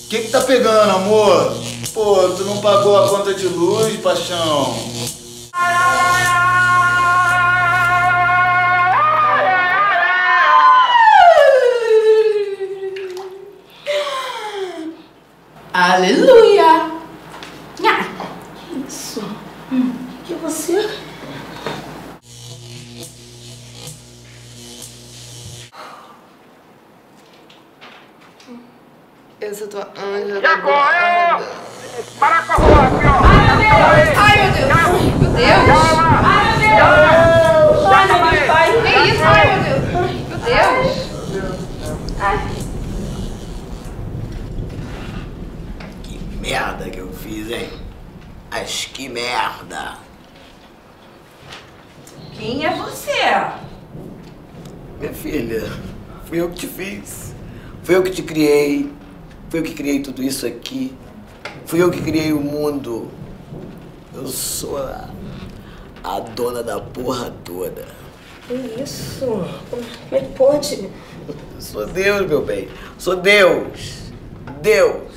Que tá pegando, amor? Pô, tu não pagou a conta de luz, paixão? Aleluia! Isso. Que você? Eu sou tua anja. Já correu! Para com a rua, aqui, ó! Ai, meu Deus! Meu Deus! Ai, meu Deus! Ai, meu Deus! Que isso? Ai, meu Deus! Meu Deus! Ai. Que merda que eu fiz, hein? Mas que merda! Quem é você? Minha filha, fui eu que te fiz. Fui eu que te criei. Fui eu que criei tudo isso aqui. Fui eu que criei o mundo. Eu sou a dona da porra toda. Que isso? Como é que pode? Eu sou Deus, meu bem. Sou Deus. Deus.